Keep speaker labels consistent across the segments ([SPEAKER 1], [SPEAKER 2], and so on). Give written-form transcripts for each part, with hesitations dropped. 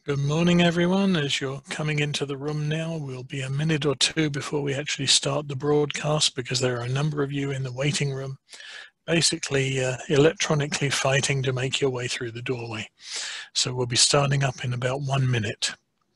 [SPEAKER 1] Good morning, everyone. As you're coming into the room now, we'll be a minute or two before we actually start the broadcast because there are a number of you in the waiting room, basically electronically fighting to make your way through the doorway. So we'll be starting up in about 1 minute.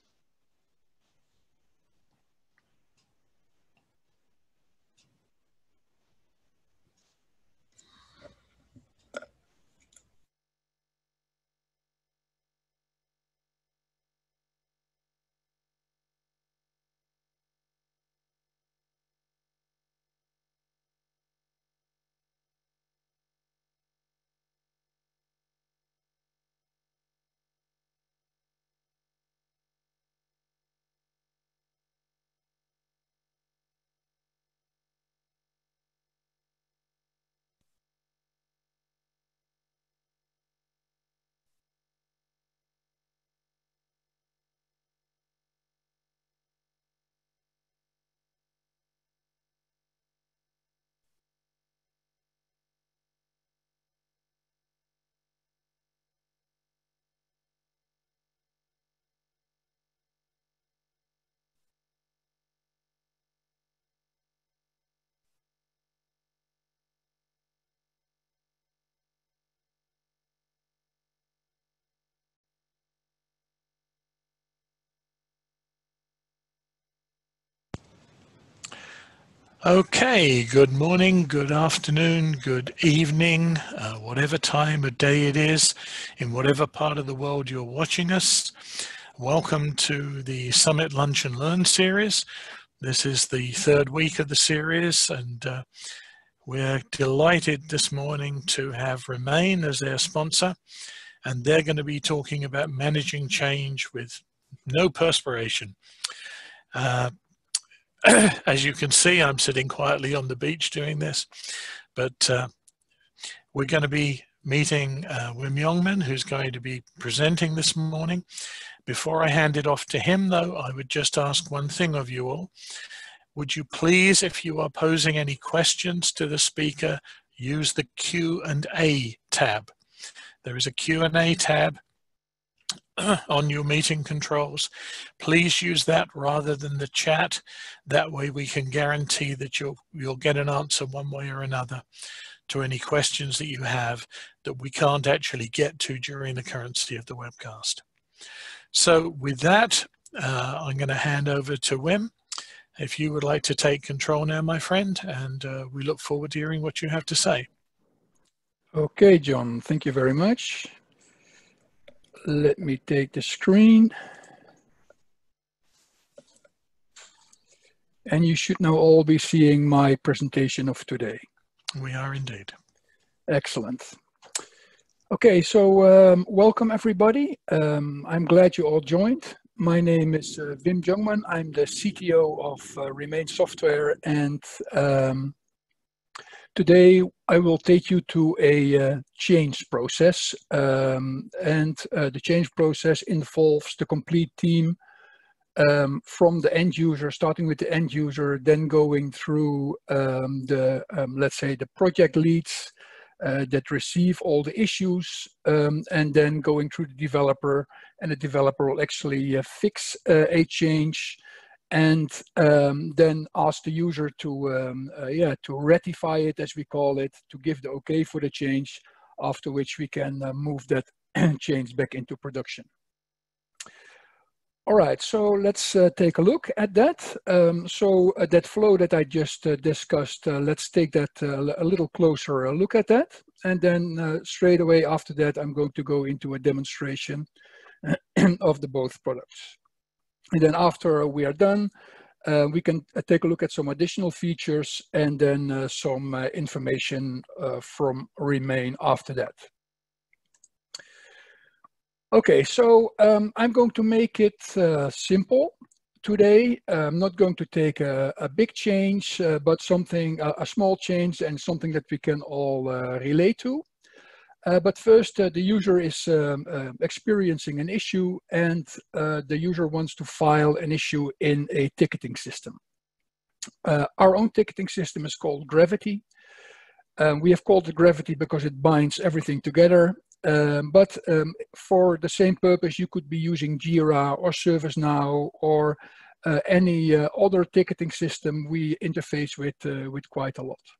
[SPEAKER 1] Okay, good morning, good afternoon, good evening, whatever time of day it is, in whatever part of the world you're watching us. Welcome to the Summit Lunch and Learn series. This is the third week of the series, and we're delighted this morning to have Remain as their sponsor, and they're going to be talking about managing change with no perspiration. As you can see, I'm sitting quietly on the beach doing this, but we're going to be meeting Wim Jongman, who's going to be presenting this morning. Before I hand it off to him, though, I would just ask one thing of you all. Would you please, if you are posing any questions to the speaker, use the Q&A tab. There is a Q&A tab on your meeting controls. Please use that rather than the chat. That way we can guarantee that you'll get an answer one way or another to any questions that you have that we can't actually get to during the currency of the webcast. So with that, I'm going to hand over to Wim. If you would like to take control now, my friend, and we look forward to hearing what you have to say.
[SPEAKER 2] Okay, John, thank you very much. Let me take the screen. And you should now all be seeing my presentation of today.
[SPEAKER 1] We are indeed.
[SPEAKER 2] Excellent. Okay, so welcome everybody. I'm glad you all joined. My name is Wim Jongman. I'm the CTO of Remain Software, and today I will take you to a change process, and the change process involves the complete team from the end user, starting with the end user, then going through let's say the project leads that receive all the issues, and then going through the developer, and the developer will actually fix a change, and then ask the user to ratify it, as we call it, to give the okay for the change, after which we can move that change back into production. All right, so let's take a look at that. That flow that I just discussed, let's take that a little closer look at that. And then straight away after that, I'm going to go into a demonstration of the both products. And then after we are done, we can take a look at some additional features and then some information from Remain after that. Okay, so I'm going to make it simple today. I'm not going to take a big change, but something, a small change and something that we can all relate to. But first, the user is experiencing an issue, and the user wants to file an issue in a ticketing system. Our own ticketing system is called Gravity. We have called it Gravity because it binds everything together. but for the same purpose, you could be using Jira or ServiceNow or any other ticketing system we interface with quite a lot.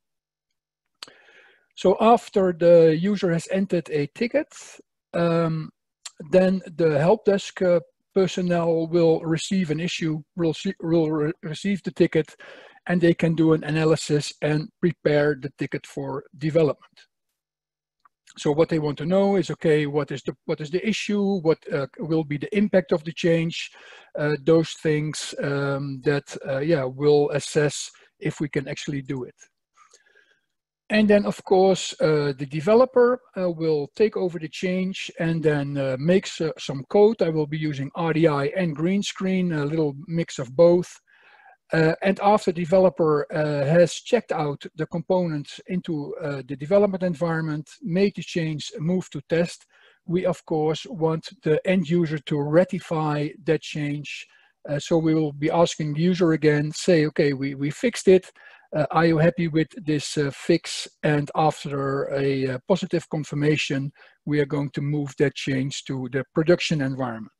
[SPEAKER 2] So after the user has entered a ticket, then the help desk personnel will receive an issue, will receive the ticket, and they can do an analysis and prepare the ticket for development. So what they want to know is, okay, what is the issue? What will be the impact of the change? Those things that will assess if we can actually do it. And then, of course, the developer will take over the change and then makes some code. I will be using RDI and green screen, a little mix of both. And after the developer has checked out the components into the development environment, made the change, move to test, we of course want the end user to ratify that change. So we will be asking the user again, say, okay, we fixed it. Are you happy with this fix? And after a positive confirmation, we are going to move that change to the production environment.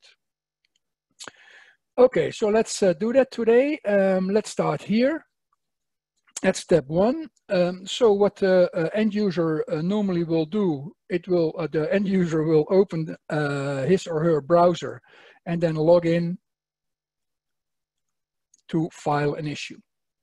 [SPEAKER 2] Okay, so let's do that today. Let's start here at step 1. So what the end user normally will do, the end user will open his or her browser and then log in to file an issue.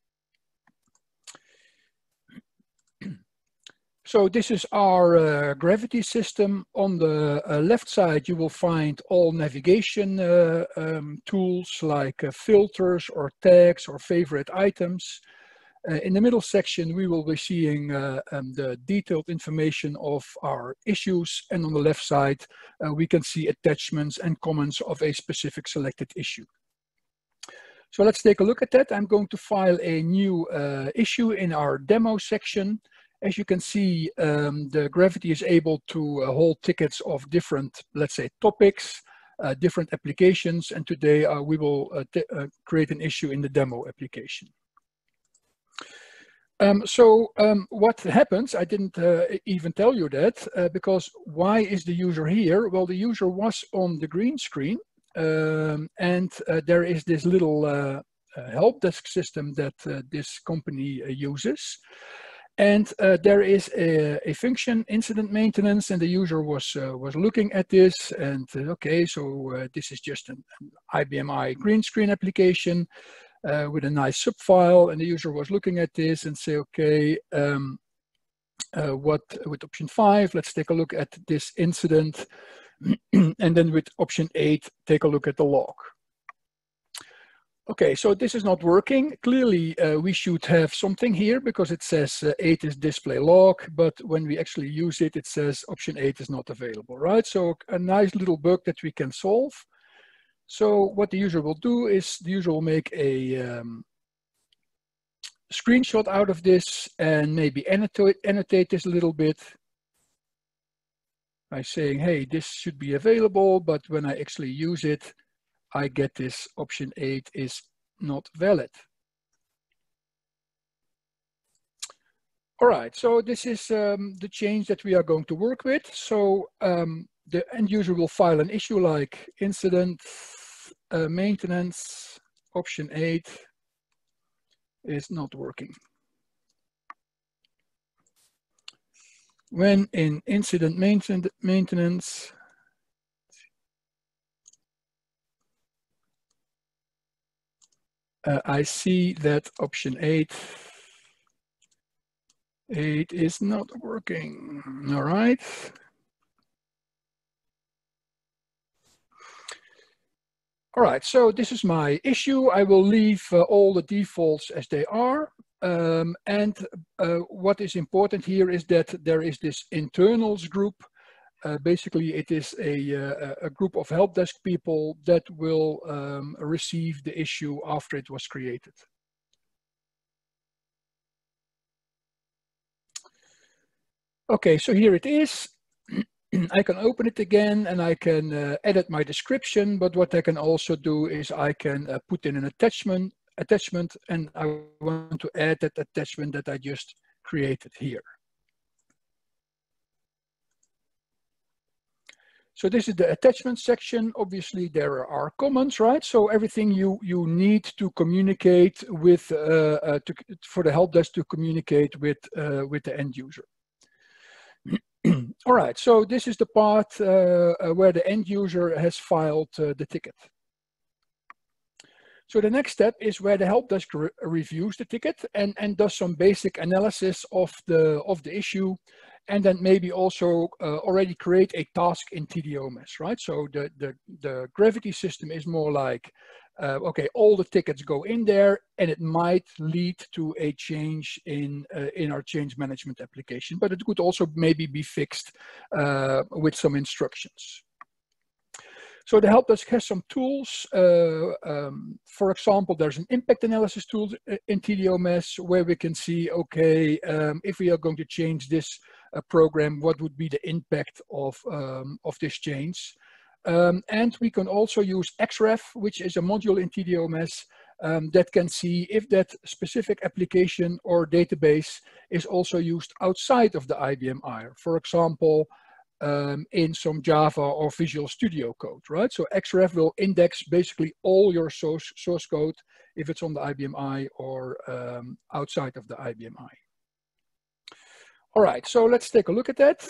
[SPEAKER 2] So this is our Gravity system. On the left side, you will find all navigation tools like filters or tags or favorite items. In the middle section, we will be seeing the detailed information of our issues. And on the left side, we can see attachments and comments of a specific selected issue. So let's take a look at that. I'm going to file a new issue in our demo section. As you can see, the Gravity is able to hold tickets of different, let's say, topics, different applications. And today we will create an issue in the demo application. What happens, I didn't even tell you that, because why is the user here? Well, the user was on the green screen, and there is this little help desk system that this company uses. And there is a function, incident maintenance, and the user was looking at this and okay, so this is just an IBM I green screen application with a nice subfile, and the user was looking at this and say, okay, what with option 5, let's take a look at this incident, and then with option 8, take a look at the log. Okay, so this is not working. Clearly, we should have something here because it says 8 is display log, but when we actually use it, it says option 8 is not available, right? So a nice little bug that we can solve. So what the user will do is the user will make a screenshot out of this and maybe annotate this a little bit by saying, hey, this should be available, but when I actually use it, I get this option 8 is not valid. All right, so this is the change that we are going to work with. So the end user will file an issue like incident maintenance, option 8 is not working. When in incident maintenance, I see that option 8 is not working. All right. All right, so this is my issue. I will leave all the defaults as they are. What is important here is that there is this internals group. Basically, it is a group of help desk people that will receive the issue after it was created. Okay, so here it is. I can open it again and I can edit my description, but what I can also do is I can put in an attachment, and I want to add that attachment that I just created here. So this is the attachment section. Obviously, there are comments, right? So everything you need to communicate with for the help desk to communicate with the end user. All right. So this is the part where the end user has filed the ticket. So the next step is where the help desk reviews the ticket and does some basic analysis of the issue, and then maybe also already create a task in TDOMS, right? So the Gravity system is more like, okay, all the tickets go in there, and it might lead to a change in our change management application, but it could also maybe be fixed with some instructions. So the help desk has some tools. For example, there's an impact analysis tool in TDOMS where we can see, okay, if we are going to change this program, what would be the impact of this change? And we can also use XREF, which is a module in TDOMS that can see if that specific application or database is also used outside of the IBM i. For example, in some Java or Visual Studio code, right? So XREF will index basically all your source code if it's on the IBM i or outside of the IBM i. All right, so let's take a look at that.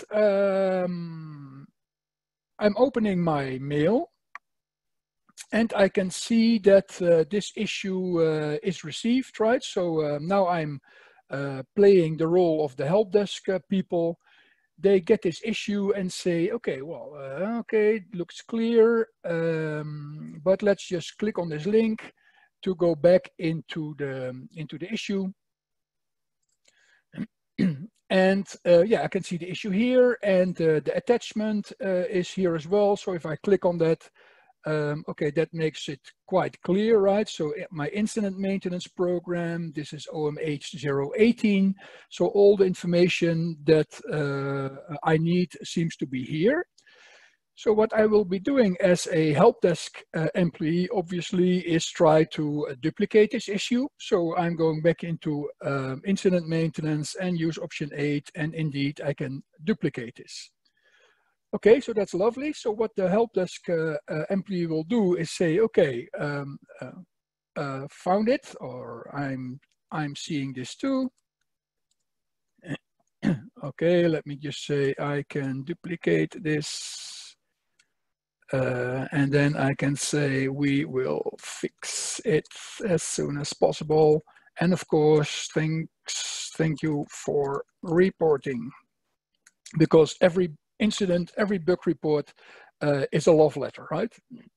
[SPEAKER 2] I'm opening my mail, and I can see that this issue is received, right? So now I'm playing the role of the help desk people. They get this issue and say, okay, well, okay, it looks clear, but let's just click on this link to go back into the issue. And yeah, I can see the issue here, and the attachment is here as well. So if I click on that, okay, that makes it quite clear, right? So my incident maintenance program, this is OMH 018. So all the information that I need seems to be here. So what I will be doing as a help desk employee, obviously, is try to duplicate this issue. So I'm going back into incident maintenance and use option 8, and indeed I can duplicate this. Okay, so that's lovely. So what the help desk employee will do is say, okay, found it, or I'm seeing this too. Okay, let me just say I can duplicate this. And then I can say we will fix it as soon as possible. And of course, thank you for reporting, because every incident, every bug report is a love letter, right?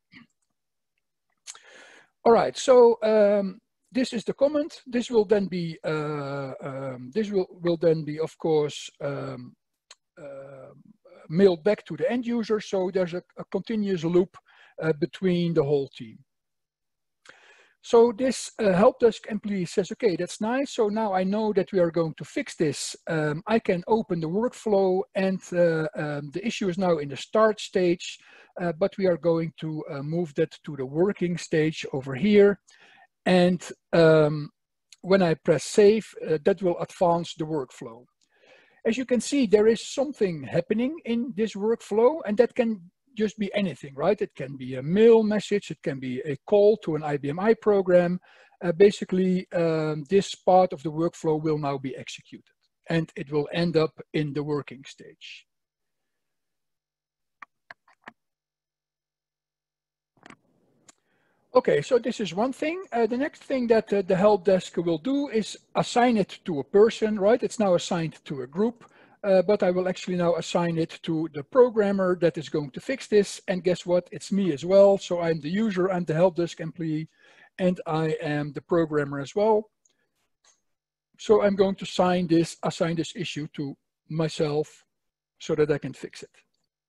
[SPEAKER 2] All right, so this is the comment. This will then be of course mailed back to the end user. So there's a continuous loop between the whole team. So this help desk employee says, okay, that's nice. So now I know that we are going to fix this. I can open the workflow, and the issue is now in the start stage, but we are going to move that to the working stage over here. And when I press save, that will advance the workflow. As you can see, there is something happening in this workflow, and that can just be anything, right? It can be a mail message, it can be a call to an IBM i program. Basically, this part of the workflow will now be executed, and it will end up in the working stage. Okay, so this is one thing. The next thing that the help desk will do is assign it to a person, right? It's now assigned to a group, but I will actually now assign it to the programmer that is going to fix this. And guess what? It's me as well. So I'm the user, I'm the help desk employee, and I am the programmer as well. So I'm going to assign this issue to myself so that I can fix it.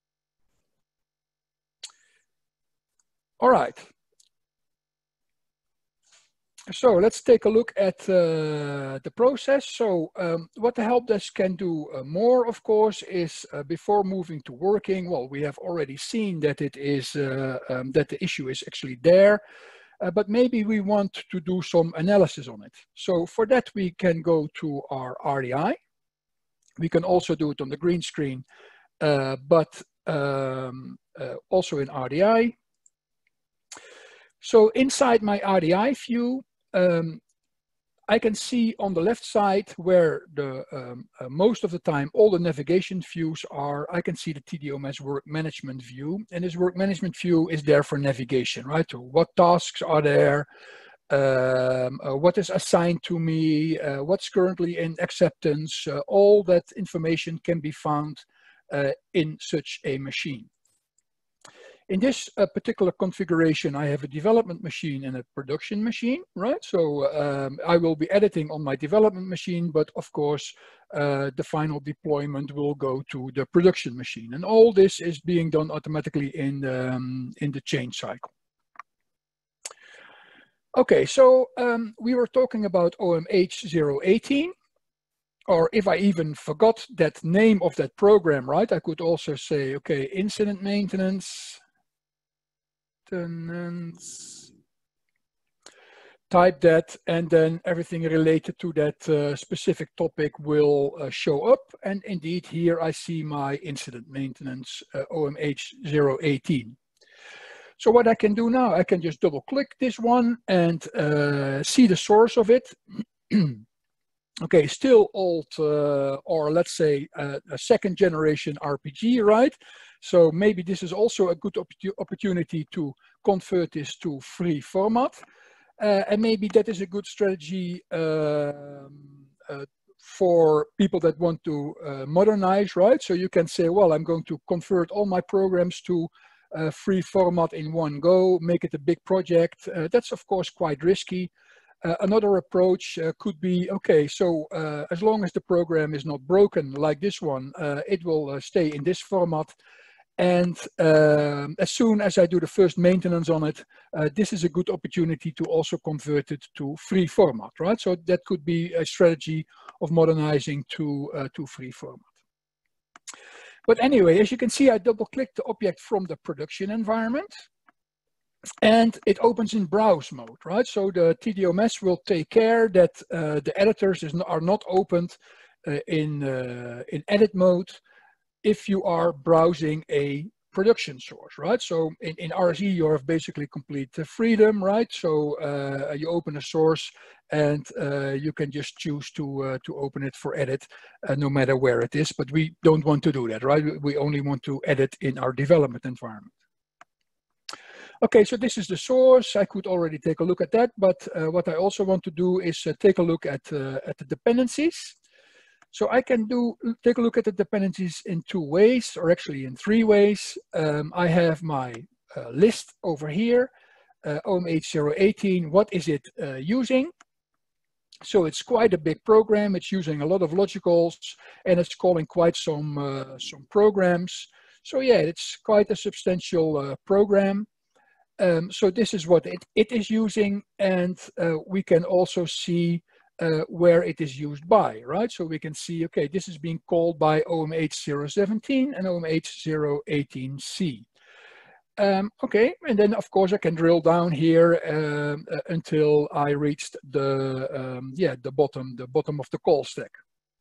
[SPEAKER 2] All right. So let's take a look at the process. So what the help desk can do more, of course, is before moving to working. Well, we have already seen that it is that the issue is actually there, but maybe we want to do some analysis on it. So for that, we can go to our RDI. We can also do it on the green screen, but also in RDI. So inside my RDI view, I can see on the left side where the most of the time all the navigation views are. I can see the TDOMS work management view, and this work management view is there for navigation, right? So what tasks are there? What is assigned to me? What's currently in acceptance? All that information can be found in such a machine. In this particular configuration, I have a development machine and a production machine, right? So I will be editing on my development machine, but of course, the final deployment will go to the production machine. And all this is being done automatically in the change cycle. Okay, so we were talking about OMH 018. Or if I even forgot that name of that program, right? I could also say, okay, incident maintenance. Type that, and then everything related to that specific topic will show up. And indeed, here I see my incident maintenance OMH 018. So what I can do now, I can just double click this one and see the source of it. Okay, still old, or let's say a second generation RPG, right? So maybe this is also a good opportunity to convert this to free format. And maybe that is a good strategy for people that want to modernize, right? So you can say, well, I'm going to convert all my programs to free format in one go, make it a big project. That's of course quite risky. Another approach could be, okay, so as long as the program is not broken like this one, it will stay in this format. And as soon as I do the first maintenance on it, this is a good opportunity to also convert it to free format, right? So that could be a strategy of modernizing to free format. But anyway, as you can see, I double-click the object from the production environment. And it opens in browse mode, right? So the TDOMS will take care that the editors are not opened in edit mode if you are browsing a production source, right? So in RSE, you have basically complete freedom, right? So you open a source and you can just choose to open it for edit no matter where it is, but we don't want to do that, right? We only want to edit in our development environment. Okay, so this is the source. I could already take a look at that, but what I also want to do is take a look at the dependencies. So I can take a look at the dependencies in two ways, or actually in three ways. I have my list over here, OMH 018. What is it using? So it's quite a big program. It's using a lot of logicals, and it's calling quite some programs. So yeah, it's quite a substantial program. So this is what it is using, and we can also see where it is used by, right? So we can see, okay, this is being called by OMH 017 and OMH 018C. Okay, and then of course I can drill down here until I reached the bottom of the call stack.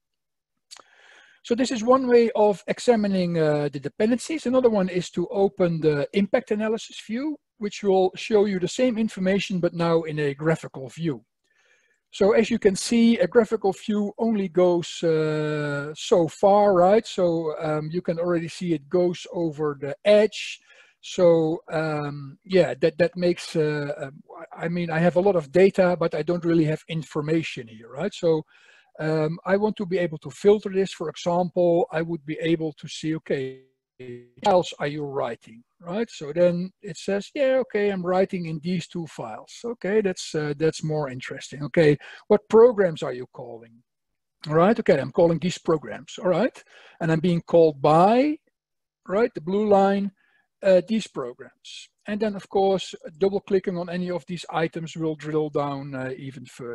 [SPEAKER 2] So this is one way of examining the dependencies. Another one is to open the impact analysis view, which will show you the same information, but now in a graphical view. So as you can see, a graphical view only goes so far, right? So you can already see it goes over the edge. So yeah, that makes, I mean, I have a lot of data, but I don't really have information here, right? So I want to be able to filter this. For example, I would be able to see, okay, what files are you writing, right? So then it says, yeah, okay, I'm writing in these two files. Okay, that's more interesting. Okay, what programs are you calling? All right, okay, I'm calling these programs, all right? And I'm being called by, right, the blue line, these programs. And then, of course, double clicking on any of these items will drill down even further.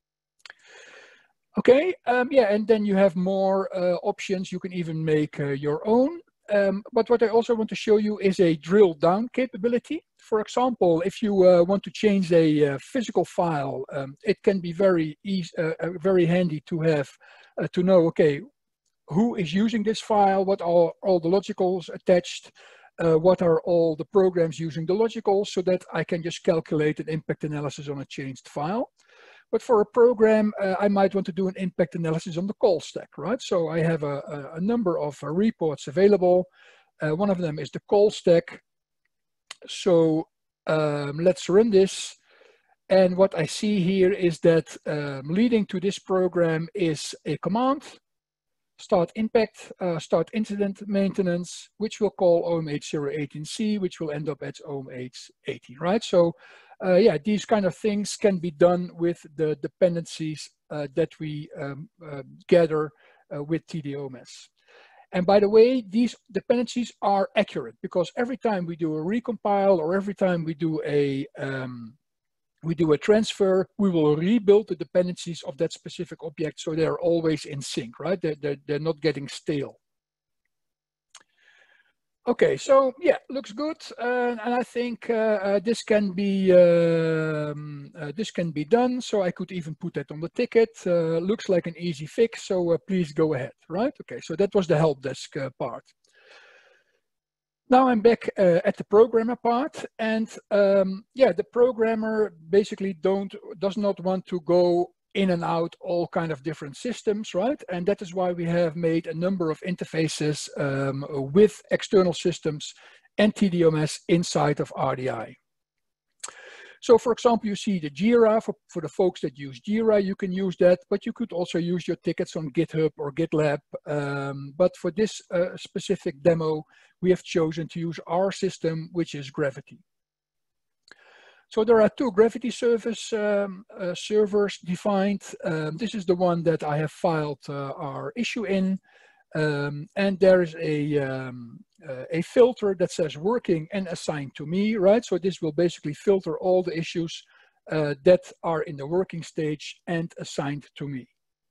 [SPEAKER 2] Okay, yeah, and then you have more options. You can even make your own. But what I also want to show you is a drill down capability. For example, if you want to change a physical file, it can be very easy, very handy to have to know, okay, who is using this file, what are all the logicals attached, what are all the programs using the logical, so that I can just calculate an impact analysis on a changed file. But for a program, I might want to do an impact analysis on the call stack, right? So I have a number of reports available. One of them is the call stack. So let's run this. And what I see here is that leading to this program is a command, start impact, start incident maintenance, which will call OMH018C, which will end up at OMH80, right? So yeah, these kind of things can be done with the dependencies that we gather with TDOMS. And by the way, these dependencies are accurate, because every time we do a recompile or every time we do a transfer, we will rebuild the dependencies of that specific object, so they're always in sync, right? They're not getting stale. Okay, so yeah, looks good, and I think this can be done. So I could even put that on the ticket. Looks like an easy fix. So please go ahead, right? Okay, so that was the help desk part. Now I'm back at the programmer part, and yeah, the programmer basically does not want to go in and out all kind of different systems, right? And that is why we have made a number of interfaces with external systems and TDOMS inside of RDI. So for example, you see the Jira, for the folks that use Jira, you can use that, but you could also use your tickets on GitHub or GitLab. But for this specific demo, we have chosen to use our system, which is Gravity. So there are two Gravity service servers defined. This is the one that I have filed our issue in. And there is a filter that says working and assigned to me, right? So this will basically filter all the issues that are in the working stage and assigned to me.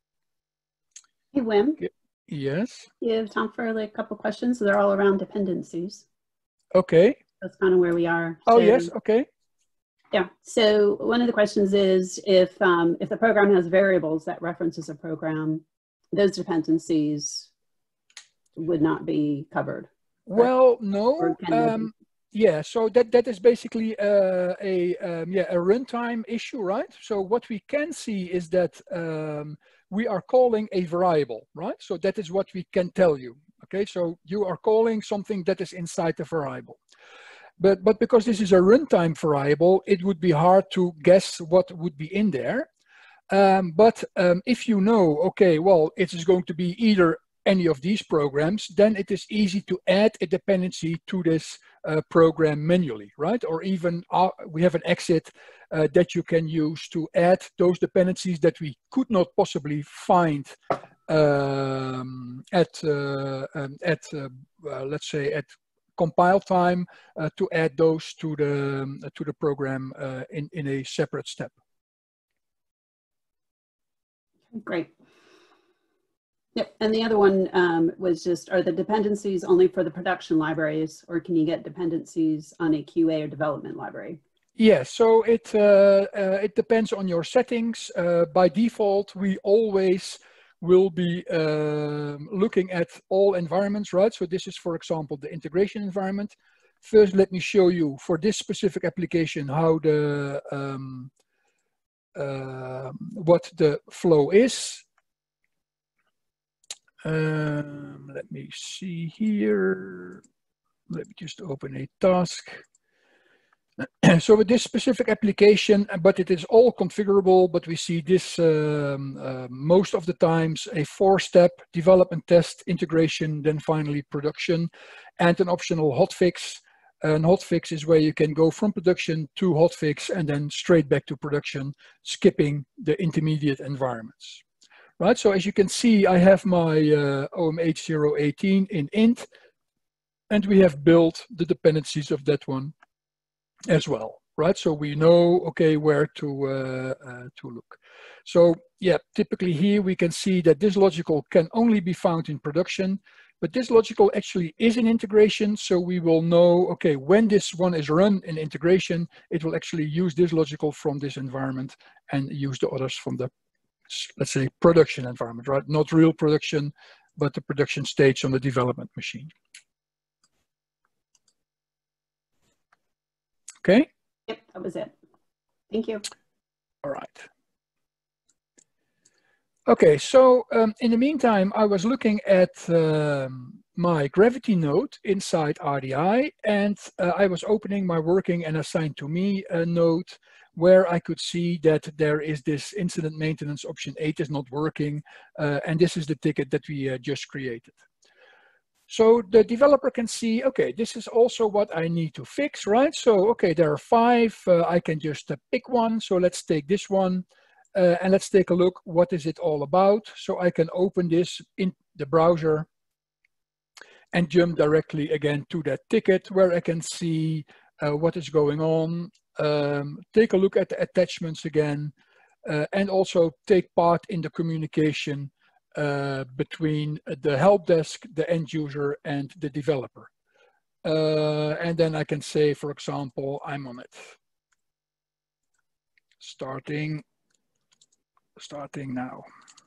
[SPEAKER 3] Hey, Wim.
[SPEAKER 2] Yes?
[SPEAKER 3] You have time for like a couple questions? So they're all around dependencies.
[SPEAKER 2] Okay.
[SPEAKER 3] That's kind of where we are.
[SPEAKER 2] Oh,
[SPEAKER 3] so,
[SPEAKER 2] yes, okay.
[SPEAKER 3] Yeah, so one of the questions is if the program has variables that references a program, those dependencies would not be covered.
[SPEAKER 2] Well, no. Yeah, so that is basically a runtime issue, right? So what we can see is that we are calling a variable, right? So that is what we can tell you. Okay, so you are calling something that is inside the variable. But because this is a runtime variable, it would be hard to guess what would be in there. But if you know, okay, well, it is going to be either any of these programs, then it is easy to add a dependency to this program manually, right? Or even we have an exit that you can use to add those dependencies that we could not possibly find let's say at compile time to add those to the program in a separate step.
[SPEAKER 3] Great. Yep, and the other one was just, are the dependencies only for the production libraries, or can you get dependencies on a QA or development library?
[SPEAKER 2] Yeah, so it depends on your settings. By default, we always will be looking at all environments, right? So this is, for example, the integration environment. First, let me show you for this specific application how the what the flow is. Let me see here. Let me just open a task. So with this specific application, but it is all configurable, but we see this most of the times a 4-step development, test, integration, then finally production, and an optional hotfix. And hotfix is where you can go from production to hotfix and then straight back to production, skipping the intermediate environments. Right, so as you can see, I have my OMH018 in int, and we have built the dependencies of that one as well, right? So we know, okay, where to look. So yeah, typically here we can see that this logical can only be found in production, but this logical actually is in integration. So we will know, okay, when this one is run in integration, it will actually use this logical from this environment and use the others from the, let's say, production environment, right? Not real production, but the production stage on the development machine. Okay?
[SPEAKER 3] Yep, that was it. Thank you.
[SPEAKER 2] All right. Okay, so in the meantime, I was looking at my Gravity node inside RDI, and I was opening my working and assigned to me node, where I could see that there is this incident maintenance option 8 is not working, and this is the ticket that we just created. So the developer can see, okay, this is also what I need to fix, right? So, okay, there are 5, I can just pick one. So let's take this one and let's take a look, what is it all about? So I can open this in the browser and jump directly again to that ticket where I can see what is going on, take a look at the attachments again, and also take part in the communication between the help desk, the end user, and the developer. And then I can say, for example, I'm on it. Starting now.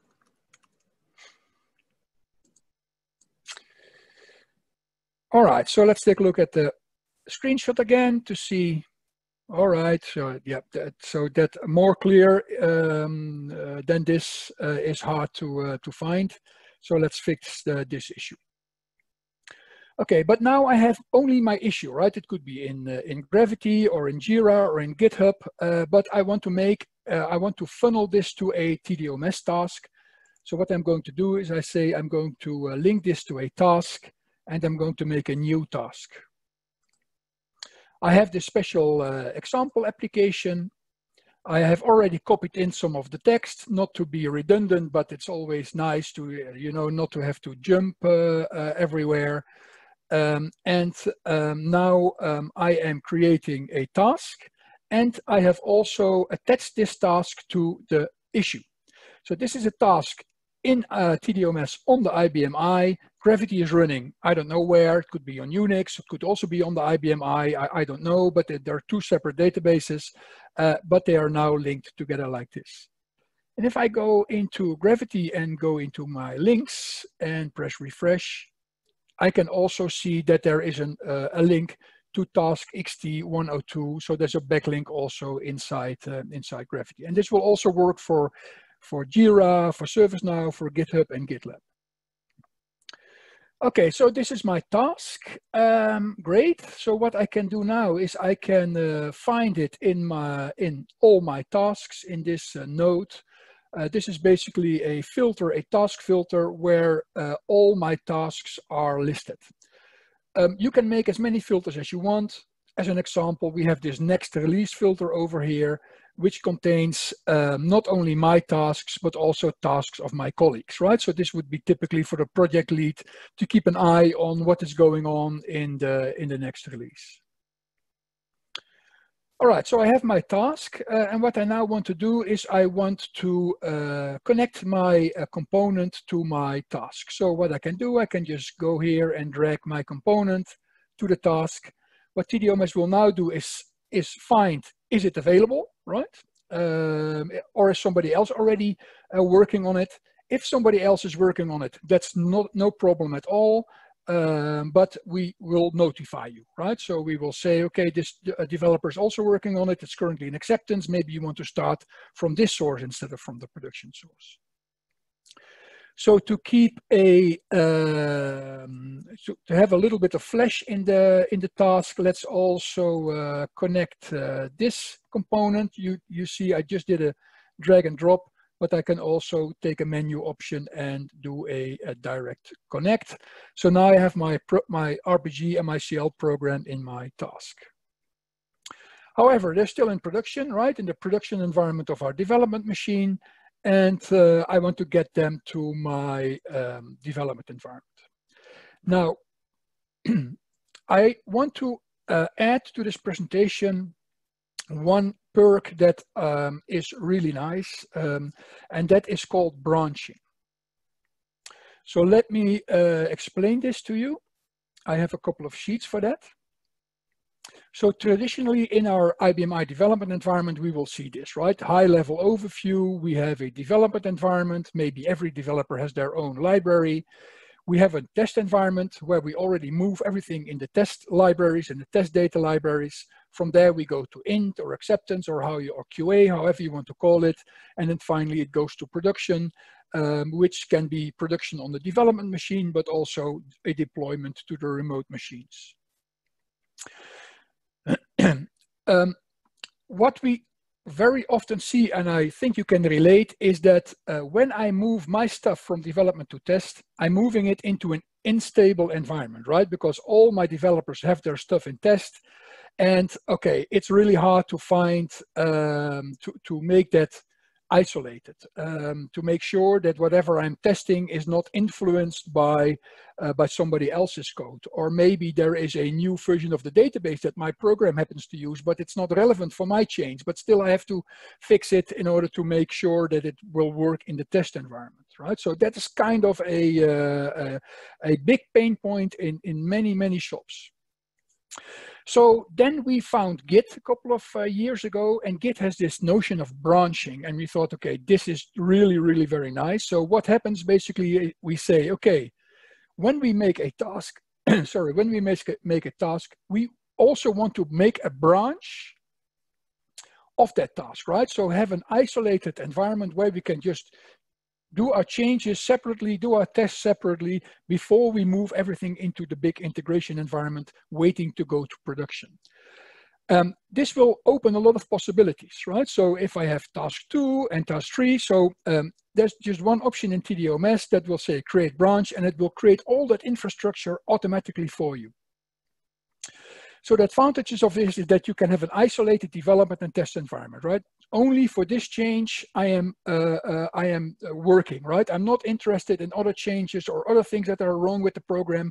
[SPEAKER 2] All right, so let's take a look at the screenshot again to see. All right, so yeah, so that more clear than this is hard to find. So let's fix this issue. Okay, but now I have only my issue, right? It could be in Gravity or in Jira or in GitHub, but I want to funnel this to a TDOMS task. So what I'm going to do is I say I'm going to link this to a task, and I'm going to make a new task. I have this special example application. I have already copied in some of the text, not to be redundant, but it's always nice to, you know, not to have to jump everywhere. Now I am creating a task, and I have also attached this task to the issue. So this is a task in TDOMS on the IBM I. Gravity is running, I don't know where. It could be on Unix, it could also be on the IBM I don't know, but there are 2 separate databases, but they are now linked together like this. And if I go into Gravity and go into my links and press refresh, I can also see that there is a link to task XT102. So there's a backlink also inside Gravity. And this will also work for Jira, for ServiceNow, for GitHub and GitLab. Okay, so this is my task. Great. So what I can do now is I can find it in all my tasks in this node. This is basically a filter, a task filter, where all my tasks are listed. You can make as many filters as you want. As an example, we have this next release filter over here, which contains not only my tasks, but also tasks of my colleagues, right? So this would be typically for the project lead to keep an eye on what is going on in the next release. All right, so I have my task, and what I now want to do is I want to connect my component to my task. So what I can do, I can just go here and drag my component to the task. What TDOMS will now do is find, is it available, right? Or is somebody else already working on it? If somebody else is working on it, that's no problem at all. But we will notify you, right? So we will say, okay, this developer is also working on it. It's currently in acceptance. Maybe you want to start from this source instead of from the production source. So to keep to have a little bit of flash in the task, let's also connect this component. You see, I just did a drag and drop, but I can also take a menu option and do a direct connect. So now I have my RPG MICL program in my task. However, they're still in production, right? In the production environment of our development machine. And I want to get them to my development environment. Now, I want to add to this presentation one perk that is really nice, and that is called branching. So let me explain this to you. I have a couple of sheets for that. So traditionally in our IBM I development environment, we will see this, right? High level overview, we have a development environment, maybe every developer has their own library. We have a test environment where we already move everything in the test libraries and the test data libraries. From there, we go to int or acceptance or or QA, however you want to call it. And then finally, it goes to production, which can be production on the development machine, but also a deployment to the remote machines. What we very often see, and I think you can relate, is that when I move my stuff from development to test, I'm moving it into an unstable environment, right? Because all my developers have their stuff in test. And okay, it's really hard to find, to make that isolated, to make sure that whatever I'm testing is not influenced by somebody else's code. Or maybe there is a new version of the database that my program happens to use, but it's not relevant for my change, but still I have to fix it in order to make sure that it will work in the test environment, right? So that is kind of a big pain point in many, many shops. So then we found Git a couple of years ago, and Git has this notion of branching, and we thought, okay, this is really, really very nice. So what happens basically, we say, okay, when we make a task, sorry, when we make a task, we also want to make a branch of that task, right? So have an isolated environment where we can just do our changes separately, do our tests separately before we move everything into the big integration environment waiting to go to production. This will open a lot of possibilities, right? So if I have task 2 and task 3, so there's just one option in TDOMS that will say create branch, and it will create all that infrastructure automatically for you. So the advantages of this is that you can have an isolated development and test environment, right? Only for this change I am working, right? I'm not interested in other changes or other things that are wrong with the program.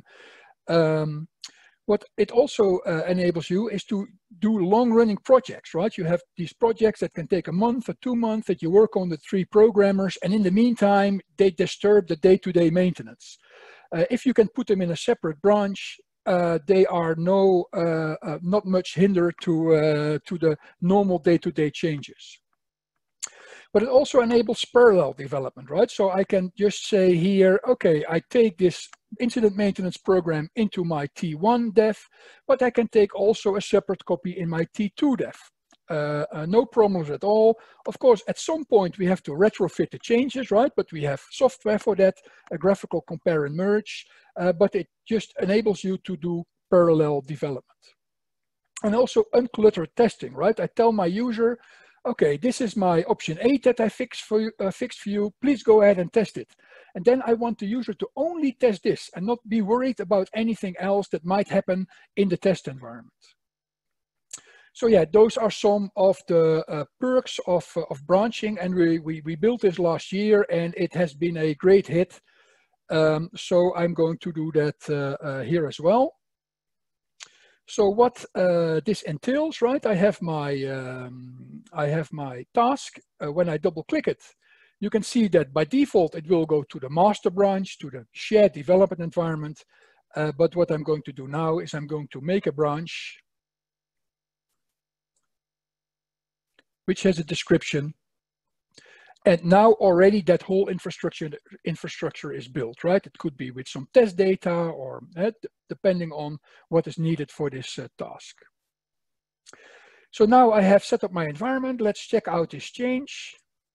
[SPEAKER 2] What it also enables you is to do long-running projects, right? You have these projects that can take a month or 2 months that you work on the 3 programmers, and in the meantime, they disturb the day-to-day maintenance. If you can put them in a separate branch, they are not much hindered to the normal day-to-day changes. But it also enables parallel development, right? So I can just say here, okay, I take this incident maintenance program into my T1 dev, but I can take also a separate copy in my T2 dev. No problems at all. Of course, at some point we have to retrofit the changes, right? But we have software for that, a graphical compare and merge, but it just enables you to do parallel development. And also uncluttered testing, right? I tell my user, okay, this is my option 8 that I fixed for you. Please go ahead and test it. And then I want the user to only test this and not be worried about anything else that might happen in the test environment. So yeah, those are some of the perks of branching, and we built this last year, and it has been a great hit. So I'm going to do that here as well. So what this entails, right? I have my task. When I double click it, you can see that by default it will go to the master branch, to the shared development environment. But what I'm going to do now is I'm going to make a branch which has a description. And now already that whole infrastructure is built, right? It could be with some test data or depending on what is needed for this task. So now I have set up my environment. Let's check out this change.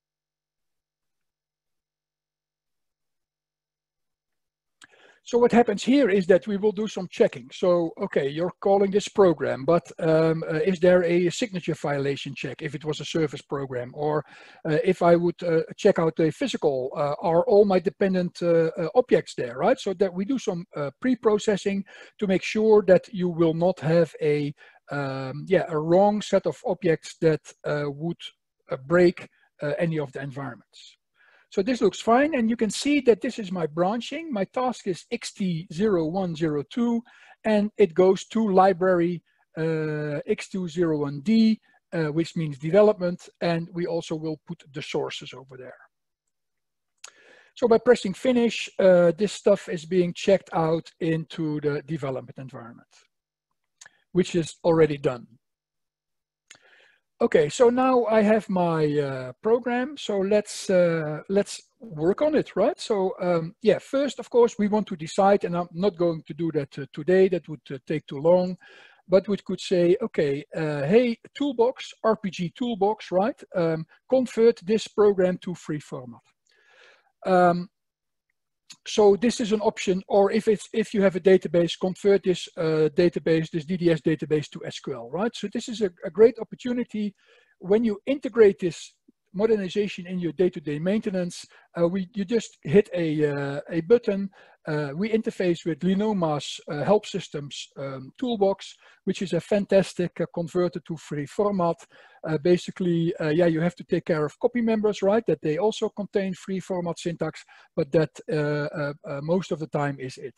[SPEAKER 2] So what happens here is that we will do some checking. So, okay, you're calling this program, but is there a signature violation check if it was a service program? Or if I would check out the physical, are all my dependent objects there, right? So that we do some pre-processing to make sure that you will not have a wrong set of objects that would break any of the environments. So this looks fine, and you can see that this is my branching. My task is xt0102, and it goes to library x201d, which means development, and we also will put the sources over there. So by pressing finish, this stuff is being checked out into the development environment, which is already done. Okay, so now I have my program. So let's work on it, right? So yeah, first, of course, we want to decide, and I'm not going to do that today. That would take too long. But we could say, okay, hey, toolbox, RPG toolbox, right? Convert this program to free format. So this is an option, or if you have a database, convert this database, this DDS database to SQL, right? So this is a great opportunity when you integrate this modernization in your day-to-day maintenance. You just hit a button. We interface with Linoma's help systems toolbox, which is a fantastic converter to free format. Basically, yeah, you have to take care of copy members, right? That they also contain free format syntax, but that most of the time is it.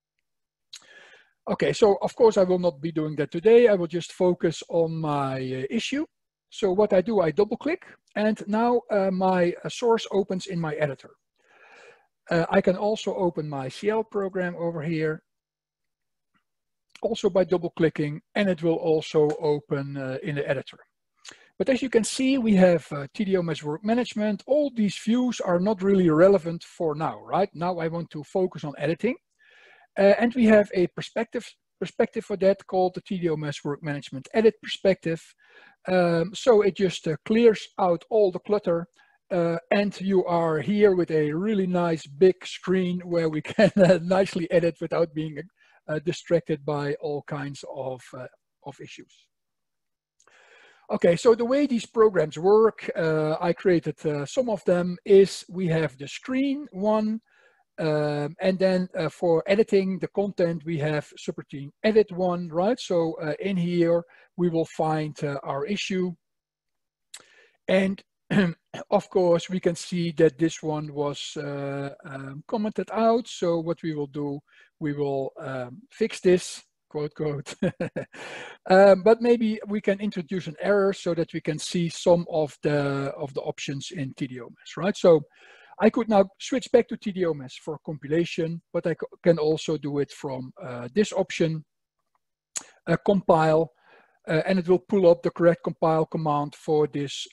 [SPEAKER 2] Okay, so of course I will not be doing that today. I will just focus on my issue. So what I do, I double click, and now my source opens in my editor. I can also open my CL program over here, also by double clicking, and it will also open in the editor. But as you can see, we have TDOMS work management. All these views are not really relevant for now, right? Now I want to focus on editing. And we have a perspective for that called the TDOMS work management edit perspective. So it just clears out all the clutter, and you are here with a really nice big screen where we can nicely edit without being distracted by all kinds of issues. Okay, so the way these programs work, I created some of them, is we have the screen one, and then for editing the content, we have subroutine edit one, right? So in here, we will find our issue. And of course, we can see that this one was commented out. So what we will do, we will fix this, quote, quote. But maybe we can introduce an error so that we can see some of the options in TDOMS, right? So I could now switch back to TDOMS for compilation, but I can also do it from this option, compile, and it will pull up the correct compile command for this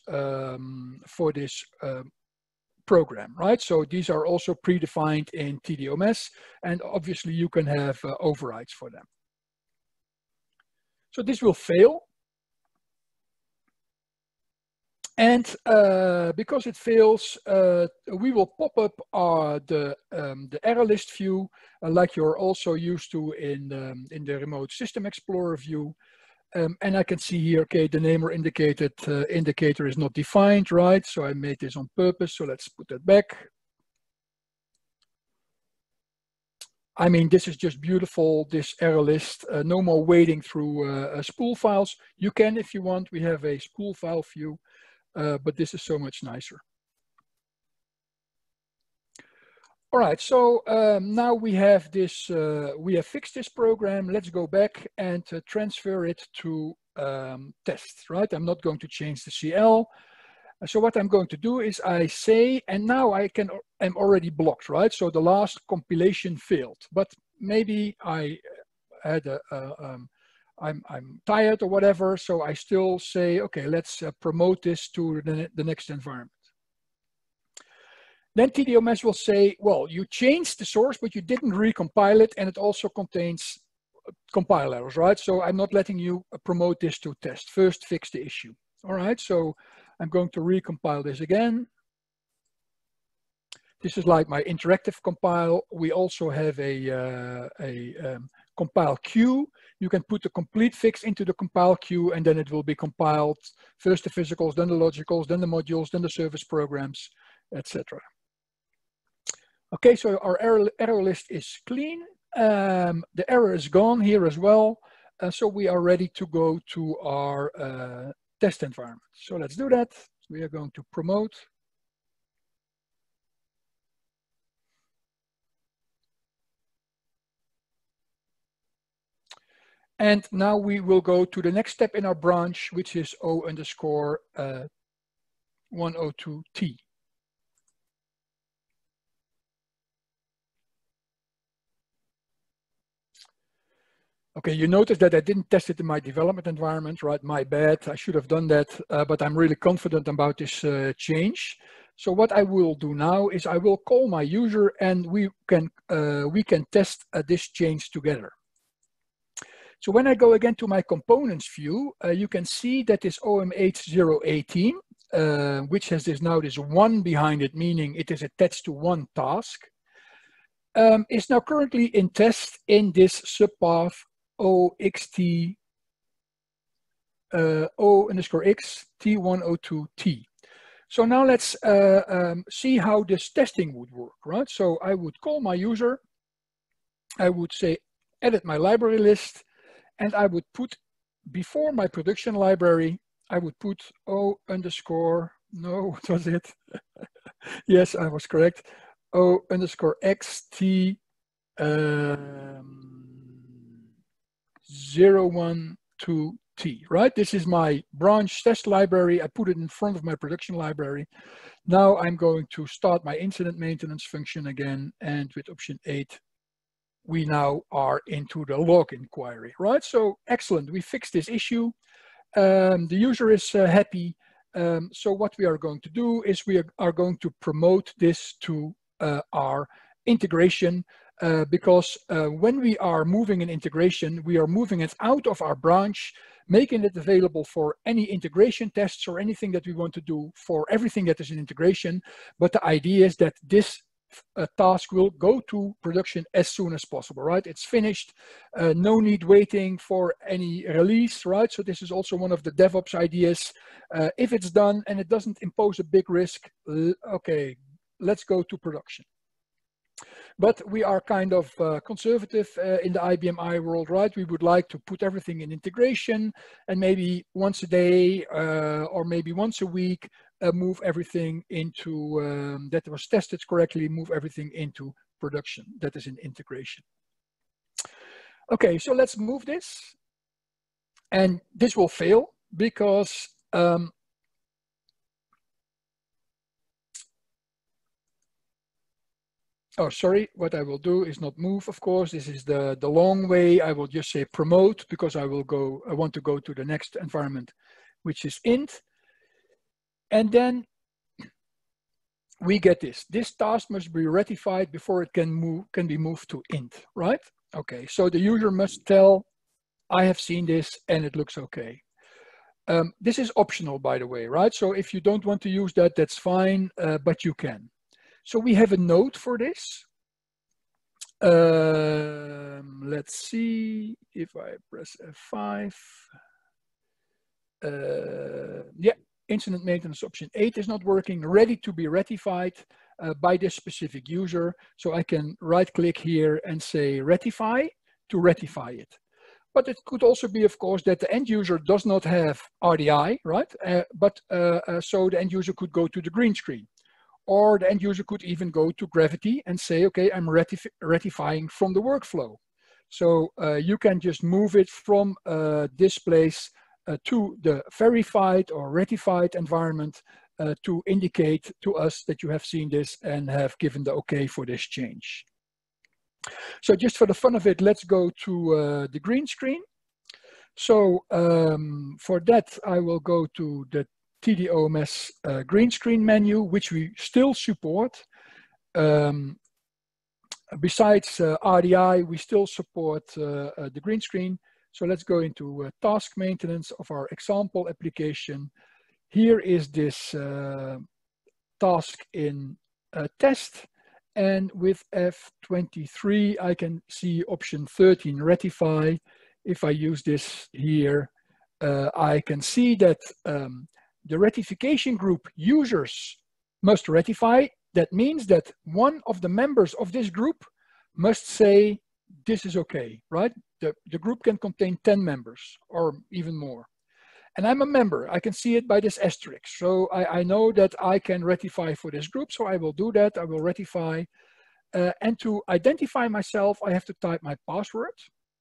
[SPEAKER 2] program, right? So these are also predefined in TDOMS, and obviously you can have overrides for them. So this will fail. And because it fails, we will pop up the error list view, like you're also used to in the Remote System Explorer view. And I can see here, okay, the namer indicator is not defined, right? So I made this on purpose. So let's put that back. I mean, this is just beautiful, this error list. No more wading through spool files. You can, if you want, we have a spool file view, but this is so much nicer. All right, so now we have this, we have fixed this program. Let's go back and transfer it to test, right? I'm not going to change the CL. So what I'm going to do is I say, and now I am already blocked, right? So the last compilation failed, but maybe I had I'm tired or whatever. So I still say, okay, let's promote this to the next environment. Then TDOMS will say, well, you changed the source, but you didn't recompile it, and it also contains compile errors, right? So I'm not letting you promote this to test. First, fix the issue. All right, so I'm going to recompile this again. This is like my interactive compile. We also have a compile queue. You can put the complete fix into the compile queue, and then it will be compiled. First the physicals, then the logicals, then the modules, then the service programs, etc. Okay, so our error list is clean. The error is gone here as well. So we are ready to go to our test environment. So let's do that. We are going to promote. And now we will go to the next step in our branch, which is O_102T. Okay, you notice that I didn't test it in my development environment, right? My bad, I should have done that, but I'm really confident about this change. So what I will do now is I will call my user and we can test this change together. So when I go again to my components view, you can see that this OM8018, which has now this 1 behind it, meaning it is attached to one task, is now currently in test in this subpath OXT O_X T102T. So now let's see how this testing would work, right? So I would call my user, I would say edit my library list, and I would put before my production library, I would put O_, no, what was it? Yes, I was correct. O_XT 012T, right? This is my branch test library. I put it in front of my production library. Now I'm going to start my incident maintenance function again, and with option 8, we now are into the log inquiry, right? So excellent, we fixed this issue. The user is happy. So what we are going to do is we are going to promote this to our integration, because when we are moving an integration, we are moving it out of our branch, making it available for any integration tests or anything that we want to do for everything that is in integration. But the idea is that this task will go to production as soon as possible, right? It's finished, no need waiting for any release, right? So this is also one of the DevOps ideas. If it's done and it doesn't impose a big risk, okay, let's go to production. But we are kind of conservative in the IBM world, right? We would like to put everything in integration and maybe once a day or maybe once a week, move everything into, that was tested correctly, move everything into production that is in integration. Okay, so let's move this. And this will fail because oh, sorry, what I will do is not move, of course. This is the long way. I will just say promote because I want to go to the next environment, which is int. And then we get this. This task must be ratified before it can be moved to int, right? Okay, so the user must tell, I have seen this and it looks okay. This is optional, by the way, right? So if you don't want to use that, that's fine, but you can. So we have a node for this. Let's see if I press F5. Yeah, incident maintenance option 8 is not working, ready to be ratified by this specific user. So I can right click here and say ratify to ratify it. But it could also be, of course, that the end user does not have RDI, right? So the end user could go to the green screen. Or the end user could even go to Gravity and say, okay, I'm ratifying from the workflow. So you can just move it from this place to the verified or ratified environment to indicate to us that you have seen this and have given the okay for this change. So just for the fun of it, let's go to the green screen. So for that, I will go to the TDOMS green screen menu, which we still support. Besides RDI, we still support the green screen. So let's go into task maintenance of our example application. Here is this task in test. And with F23, I can see option 13, ratify. If I use this here, I can see that the ratification group users must ratify. That means that one of the members of this group must say, this is okay, right? The group can contain 10 members or even more. And I'm a member, I can see it by this asterisk. So I know that I can ratify for this group. So I will do that, I will ratify. And to identify myself, I have to type my password.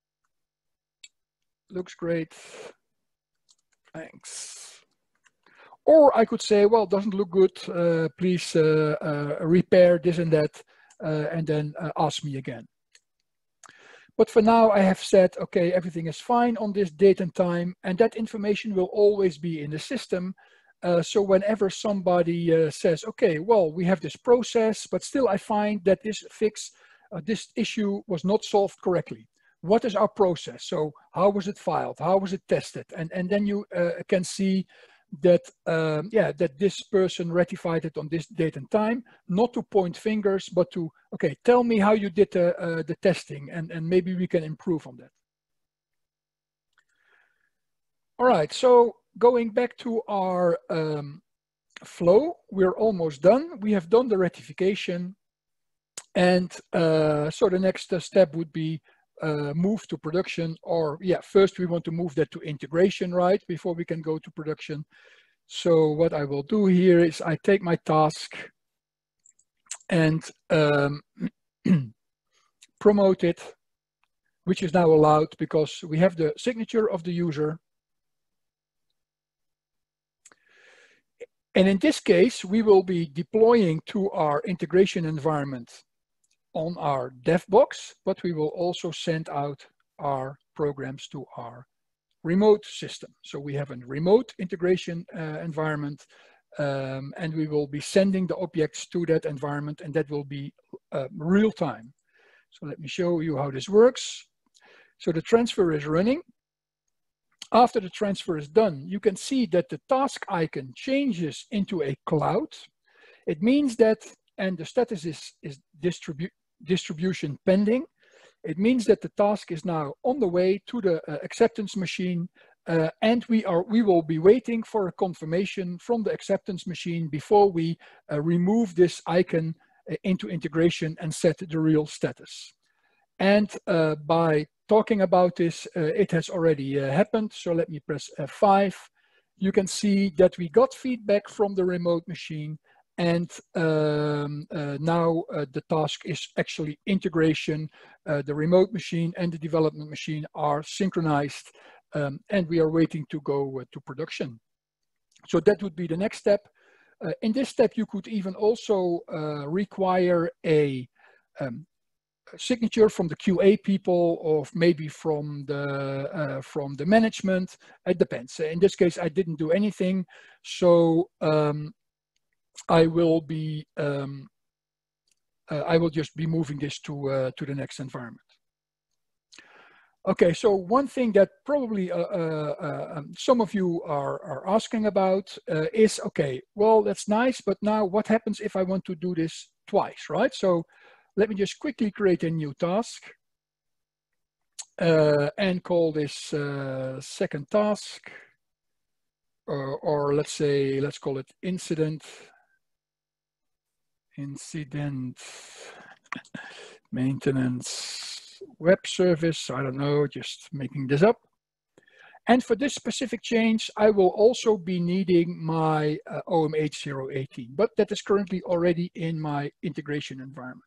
[SPEAKER 2] Looks great, thanks. Or I could say, well, it doesn't look good, please repair this and that, and then ask me again. But for now, I have said, okay, everything is fine on this date and time, and that information will always be in the system. So whenever somebody says, okay, well, we have this process, but still I find that this this issue was not solved correctly. What is our process? So how was it filed? How was it tested? And then you can see that, yeah, that this person ratified it on this date and time, not to point fingers, but to, okay, tell me how you did the testing, and maybe we can improve on that. All right, so going back to our flow, we're almost done. We have done the ratification. And so the next step would be move to production, or yeah, first we want to move that to integration, right, before we can go to production. So what I will do here is I take my task and promote it, which is now allowed because we have the signature of the user. And in this case, we will be deploying to our integration environment on our dev box, but we will also send out our programs to our remote system. So we have a remote integration environment, and we will be sending the objects to that environment, and that will be real time. So let me show you how this works. So the transfer is running. After the transfer is done, you can see that the task icon changes into a cloud. It means that, and the status is distribution pending. It means that the task is now on the way to the acceptance machine, and we will be waiting for a confirmation from the acceptance machine before we remove this icon into integration and set the real status. And by talking about this, it has already happened. So let me press F5. You can see that we got feedback from the remote machine, and now the task is actually integration. The remote machine and the development machine are synchronized, and we are waiting to go to production. So that would be the next step. In this step, you could even also require a signature from the QA people, or maybe from the management. It depends. In this case, I didn't do anything, so I will just be moving this to the next environment. Okay, so one thing that probably some of you are asking about is, okay, well, that's nice, but now what happens if I want to do this twice, right? So let me just quickly create a new task and call this second task, or let's call it incident maintenance web service. I don't know, just making this up. And for this specific change, I will also be needing my OMH018, but that is currently already in my integration environment.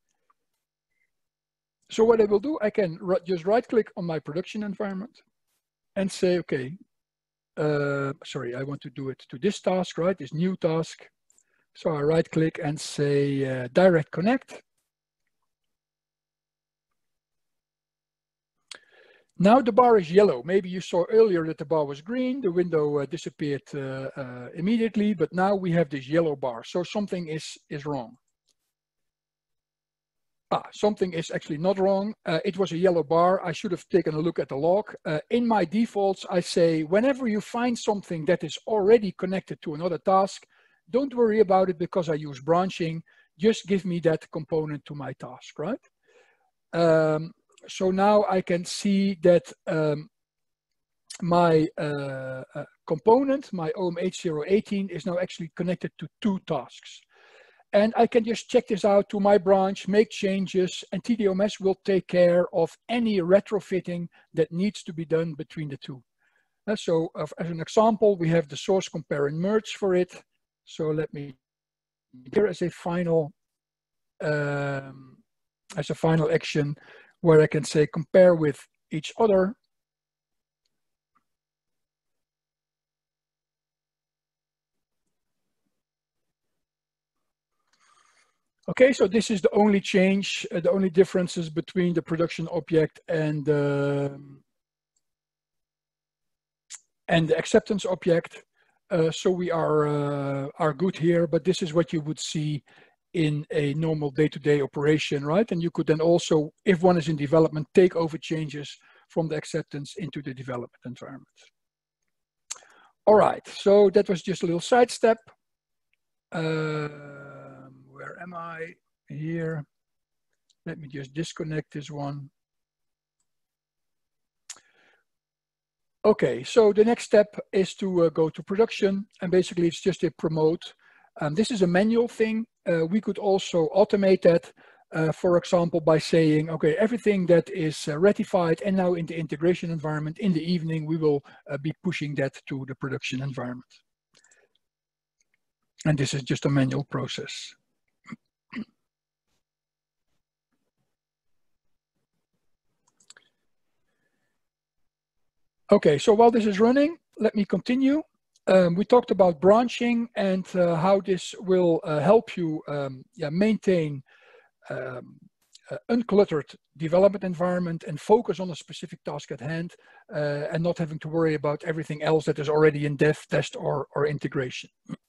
[SPEAKER 2] So what I will do, I can just right click on my production environment and say, okay, sorry, I want to do it to this task, right? This new task. So I right click and say direct connect. Now the bar is yellow. Maybe you saw earlier that the bar was green, the window disappeared immediately, but now we have this yellow bar. So something is wrong. Something is actually not wrong. It was a yellow bar. I should have taken a look at the log. In my defaults, I say, whenever you find something that is already connected to another task, don't worry about it because I use branching. Just give me that component to my task, right? So now I can see that my component, my OMH018, is now actually connected to 2 tasks. And I can just check this out to my branch, make changes, and TDMS will take care of any retrofitting that needs to be done between the 2. So as an example, we have the source compare and merge for it. So let me, here as a final action, where I can say compare with each other. Okay, so this is the only change, the only differences between the production object and the acceptance object. So we are good here, but this is what you would see in a normal day-to-day operation, right? And you could then also, if one is in development, take over changes from the acceptance into the development environment. All right, so that was just a little sidestep. Where am I? Here. Let me just disconnect this one. Okay, so the next step is to go to production, and basically it's just a promote. This is a manual thing. We could also automate that, for example, by saying, okay, everything that is ratified and now in the integration environment, in the evening, we will be pushing that to the production environment. And this is just a manual process. Okay, so while this is running, let me continue. We talked about branching and how this will help you maintain uncluttered development environment and focus on a specific task at hand and not having to worry about everything else that is already in dev, test, or integration.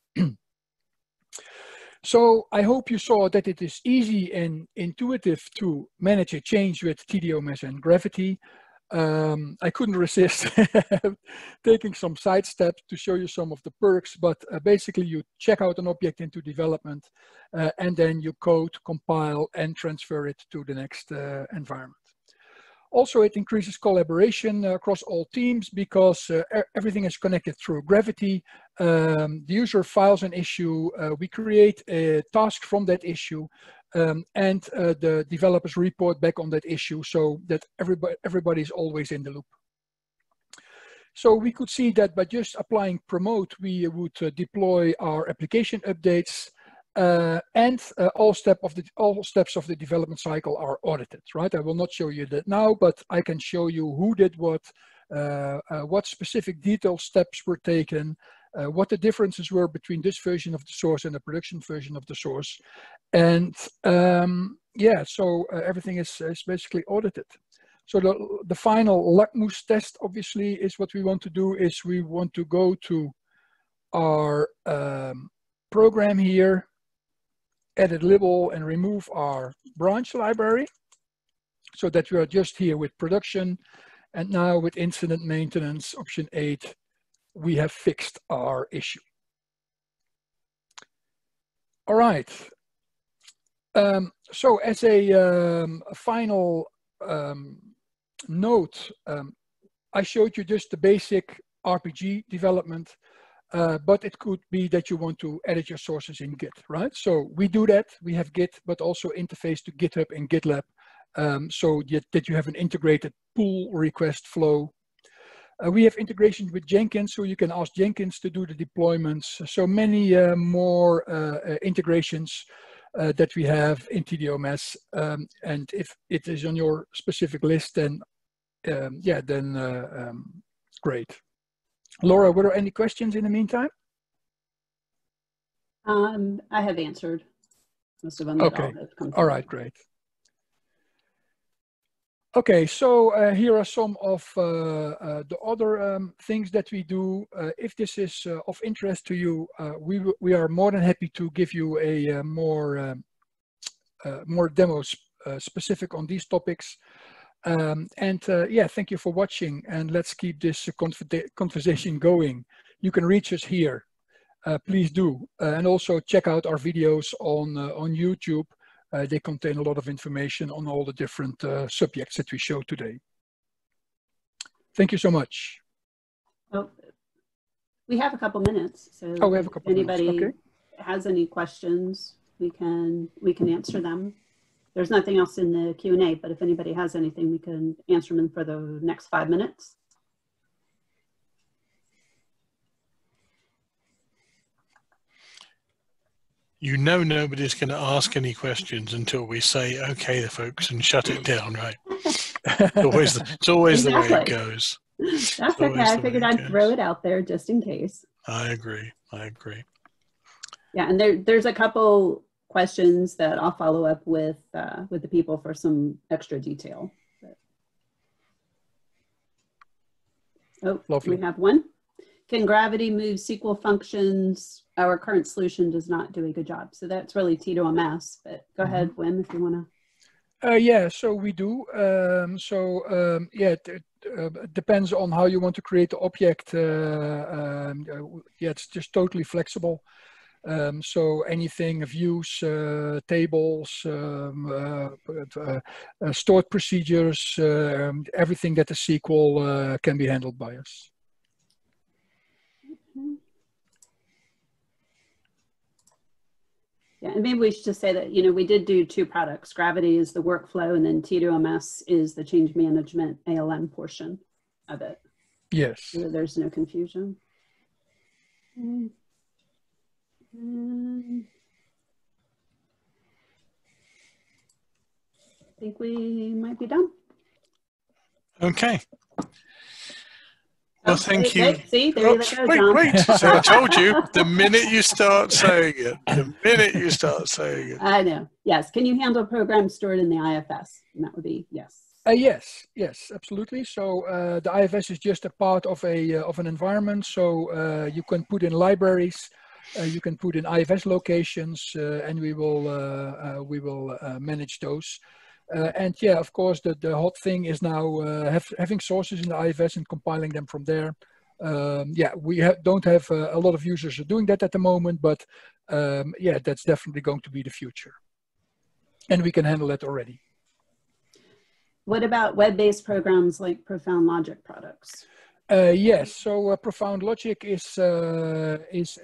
[SPEAKER 2] So I hope you saw that it is easy and intuitive to manage a change with TDOMS and Gravity. I couldn't resist taking some side steps to show you some of the perks, but basically you check out an object into development and then you code, compile, and transfer it to the next environment. Also, it increases collaboration across all teams because everything is connected through Gravity. The user files an issue, we create a task from that issue, and the developers report back on that issue so that everybody is always in the loop. So we could see that by just applying promote, we would deploy our application updates, and all steps of the development cycle are audited, right? I will not show you that now, but I can show you who did what specific detailed steps were taken, what the differences were between this version of the source and the production version of the source. And yeah, so everything is basically audited. So the final litmus test, obviously, is what we want to do is we want to go to our program here, edit libel, and remove our branch library so that we are just here with production. And now with incident maintenance, option 8, we have fixed our issue. All right. So as a final note, I showed you just the basic RPG development, but it could be that you want to edit your sources in Git, right? So we do that. We have Git, but also interface to GitHub and GitLab, so that you have an integrated pull request flow. We have integration with Jenkins, so you can ask Jenkins to do the deployments. So many more integrations that we have in TDOMS. And if it is on your specific list, then yeah, then great. Laura, were there any questions in the meantime?
[SPEAKER 3] I have answered most of them.
[SPEAKER 2] Okay. All right, great. Okay, so here are some of the other things that we do. If this is of interest to you, we are more than happy to give you a more demos specific on these topics. Yeah, thank you for watching, and let's keep this conversation going. You can reach us here, please do, and also check out our videos on YouTube. They contain a lot of information on all the different subjects that we showed today. Thank you so much.
[SPEAKER 3] Oh, we have a couple minutes, so
[SPEAKER 2] oh, we have a couple
[SPEAKER 3] if anybody
[SPEAKER 2] minutes. Okay.
[SPEAKER 3] has any questions, we can answer them. There's nothing else in the Q&A, but if anybody has anything, we can answer them for the next 5 minutes.
[SPEAKER 1] You know nobody's going to ask any questions until we say, okay, the folks, and shut it down, right? It's always the way it goes.
[SPEAKER 3] That's okay. I figured I'd throw it out there just in case.
[SPEAKER 1] I agree. I agree.
[SPEAKER 3] Yeah, and there's a couple questions that I'll follow up with the people for some extra detail. Oh,
[SPEAKER 2] Lovely.
[SPEAKER 3] we have one. Can gravity move SQL functions? Our current solution does not do a good job. So that's really T2MS, but go ahead, Wim, if you want to.
[SPEAKER 2] Yeah, so we do. Yeah, it depends on how you want to create the object. Yeah, it's just totally flexible. So anything, views, tables, stored procedures, everything that is SQL can be handled by us.
[SPEAKER 3] Yeah, and maybe we should just say that, you know, we did do two products. Gravity is the workflow, and then T2MS is the change management ALM portion of it.
[SPEAKER 2] Yes.
[SPEAKER 3] So there's no confusion. I think we might be done.
[SPEAKER 1] Okay. Well, thank you.
[SPEAKER 3] Wait, see, there you go,
[SPEAKER 1] wait,
[SPEAKER 3] John.
[SPEAKER 1] wait. So I told you, the minute you start saying it, the minute you start saying it.
[SPEAKER 3] I know. Yes. Can you handle programs stored in the IFS? And that would be yes.
[SPEAKER 2] Yes, absolutely. So the IFS is just a part of an environment. So you can put in libraries, you can put in IFS locations, and we will manage those. And yeah, of course, the hot thing is now having sources in the IFS and compiling them from there. Yeah, we don't have a lot of users doing that at the moment, but yeah, that's definitely going to be the future. And we can handle that already.
[SPEAKER 3] What about web-based programs like Profound Logic products?
[SPEAKER 2] Yes, so Profound Logic is a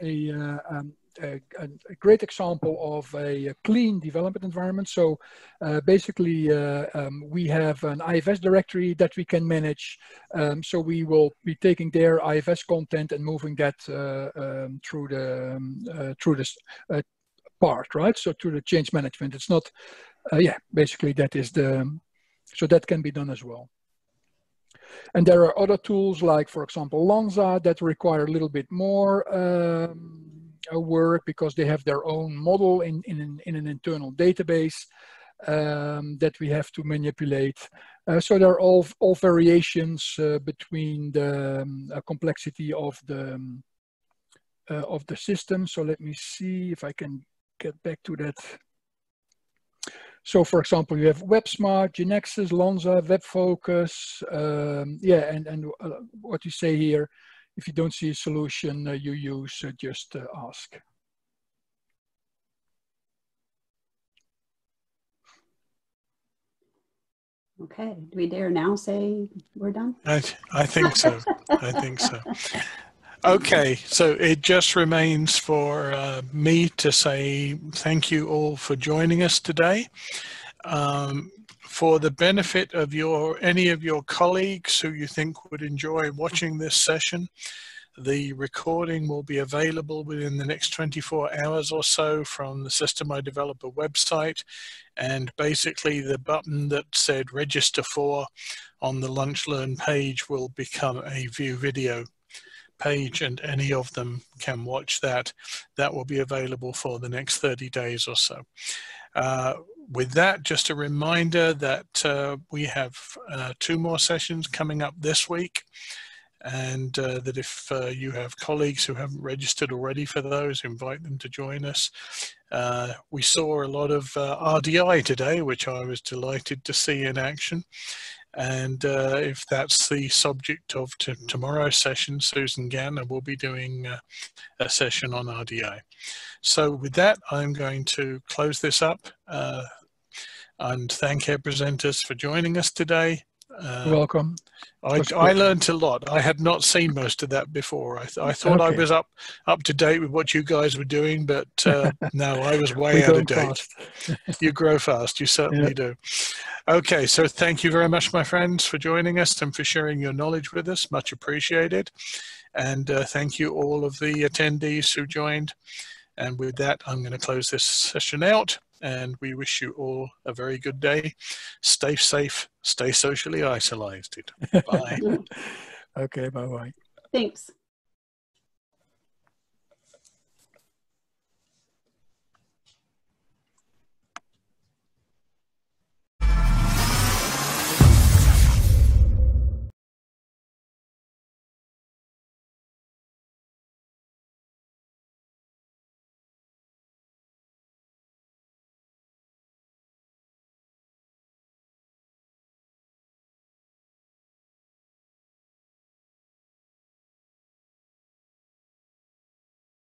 [SPEAKER 2] great example of a clean development environment. So basically, we have an IFS directory that we can manage. So we will be taking their IFS content and moving that through this part, right? So through the change management. It's not, yeah, basically that is so that can be done as well. And there are other tools like, for example, Lanza that require a little bit more work because they have their own model in an internal database that we have to manipulate. So there are all variations between the complexity of the system. So let me see if I can get back to that. So, for example, you have WebSmart, Genexus, Lanza, WebFocus. Yeah, and what you say here, if you don't see a solution you use, just ask.
[SPEAKER 3] Okay, do we dare now say we're done?
[SPEAKER 1] I think so. I think so. Okay, so it just remains for me to say thank you all for joining us today. For the benefit of any of your colleagues who you think would enjoy watching this session, the recording will be available within the next 24 hours or so from the System I Developer website. And basically the button that said register for on the LunchLearn page will become a view video page, and any of them can watch that. That will be available for the next 30 days or so. With that, just a reminder that we have 2 more sessions coming up this week, and that if you have colleagues who haven't registered already for those, invite them to join us. We saw a lot of RDI today, which I was delighted to see in action. And if that's the subject of tomorrow's session, Susan Ganner will be doing a session on RDI. So with that, I'm going to close this up and thank our presenters for joining us today.
[SPEAKER 2] You're welcome.
[SPEAKER 1] I learned a lot. I had not seen most of that before. I thought I was up to date with what you guys were doing, but no, I was way out of date. You grow fast, you certainly do. Okay, so thank you very much, my friends, for joining us and for sharing your knowledge with us. Much appreciated. And thank you all of the attendees who joined. And with that, I'm going to close this session out. And we wish you all a very good day. Stay safe, stay socially isolated. Bye.
[SPEAKER 2] Okay, bye-bye.
[SPEAKER 3] Thanks.